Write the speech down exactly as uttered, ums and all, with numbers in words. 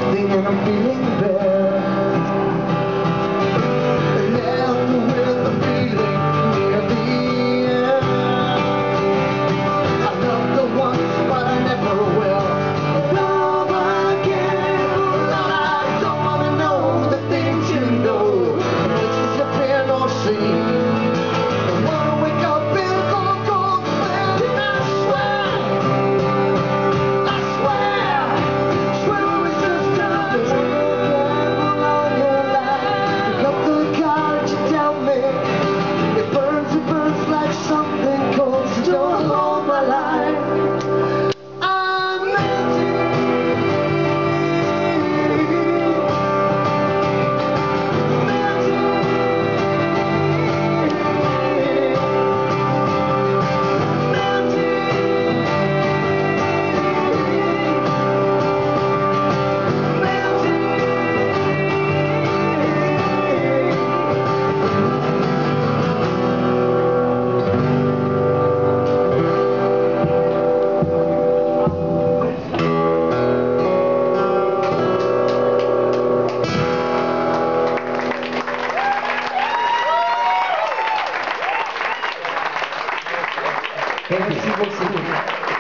thinking I'm feeling better. Left with the feeling near the end. I loved her once, but I never will love again. Lord, I don't wanna know the things you know, which is a pain or shame. I wanna wake up in a cold, cold sweat, and I swear, I swear, swear it was just a dream all your life. Pick up the card, you tell me it burns, it burns like something cold. So don't hold my life. I'm melting, melting, Merci beaucoup.